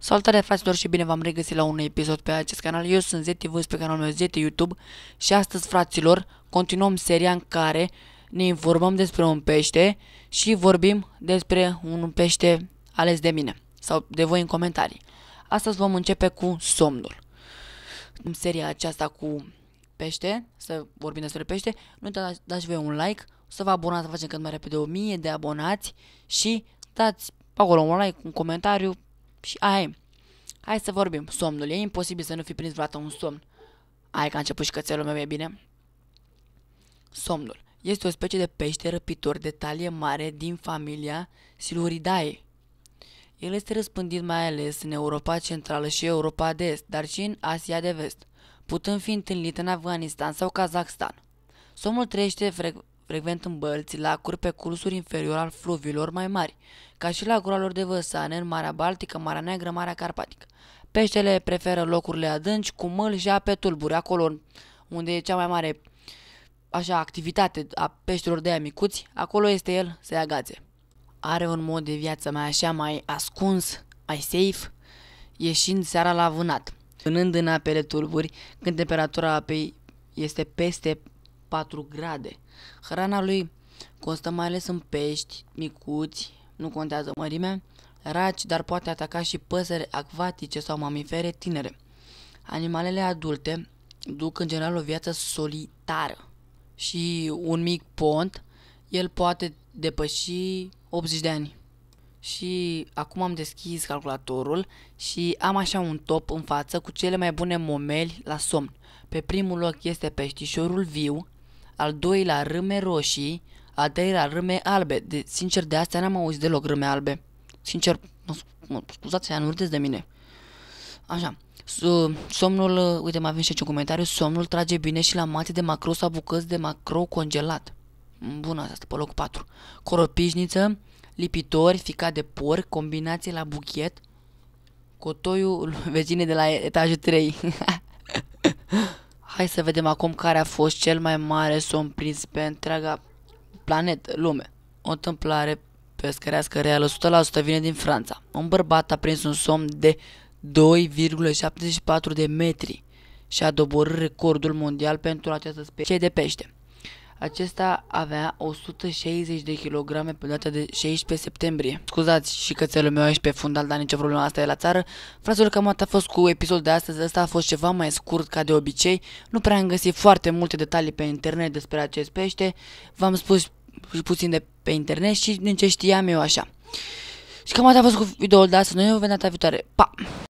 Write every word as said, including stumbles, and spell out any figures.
Salutare fraților și bine v-am regăsit la un episod pe acest canal. Eu sunt Zeti, voi pe canalul meu Zeti YouTube și astăzi, fraților, continuăm seria în care ne informăm despre un pește și vorbim despre un pește ales de mine sau de voi în comentarii. Astăzi vom începe cu somnul. În seria aceasta cu pește, să vorbim despre pește, nu uitați, dați voi un like, să vă abonați, să facem cât mai repede o mie de abonați și dați acolo un like, un comentariu și aia e. Hai să vorbim. Somnul. E imposibil să nu fi prins vreodată un somn. Hai că a început și cățelul meu, e bine? Somnul. Este o specie de pește răpitor de talie mare din familia Siluridae. El este răspândit mai ales în Europa Centrală și Europa de Est, dar și în Asia de Vest, putând fi întâlnit în Afganistan sau Kazakhstan. Somnul trăiește fre frecvent în bălți, lacuri pe cursul inferior al fluviilor mai mari, ca și la lor de văsane în Marea Baltică, Marea Neagră, Marea Carpatică. Peștele preferă locurile adânci, cu măl și ape tulburi, acolo unde e cea mai mare așa, activitate a peștilor de aia micuți, acolo este el să ia gațe. Are un mod de viață mai așa, mai ascuns, mai safe, ieșind seara la vânat, vânând în apele tulburi când temperatura apei este peste patru grade. Hrana lui constă mai ales în pești micuți, nu contează mărimea, raci, dar poate ataca și păsări acvatice sau mamifere tinere. Animalele adulte duc în general o viață solitară și un mic pont, el poate depăși optzeci de ani. Și acum am deschis calculatorul și am așa un top în față cu cele mai bune momeli la somn. Pe primul loc este peștișorul viu, al doilea râme roșii, al treilea râme albe. De, sincer, de astea n-am auzit deloc râme albe. Sincer, mă, mă scuzați, nu râdeți de mine. Așa, somnul, uite, mai avem și aici un comentariu. Somnul trage bine și la mate de macro sau bucăți de macro congelat. Bună, asta pe locul patru. Coropișniță, lipitori, ficat de porc, combinație la buchet, cotoiul vecinii de la etajul trei. Hai să vedem acum care a fost cel mai mare somn prins pe întreaga planetă, lume. O întâmplare pescărească reală, o sută la sută vine din Franța. Un bărbat a prins un somn de doi virgulă șaptezeci și patru de metri și a doborât recordul mondial pentru această specie de pește. Acesta avea o sută șaizeci de kilograme pe data de șaisprezece septembrie. Scuzați și cățelul meu aici pe fundal, dar nicio problemă, asta e la țară. Fraților, cam atât a fost cu episodul de astăzi. Ăsta a fost ceva mai scurt ca de obicei. Nu prea am găsit foarte multe detalii pe internet despre acest pește. V-am spus puțin de pe internet și din ce știam eu așa. Și cam atât a fost cu videoul de astăzi. Noi ne vedem data viitoare. Pa!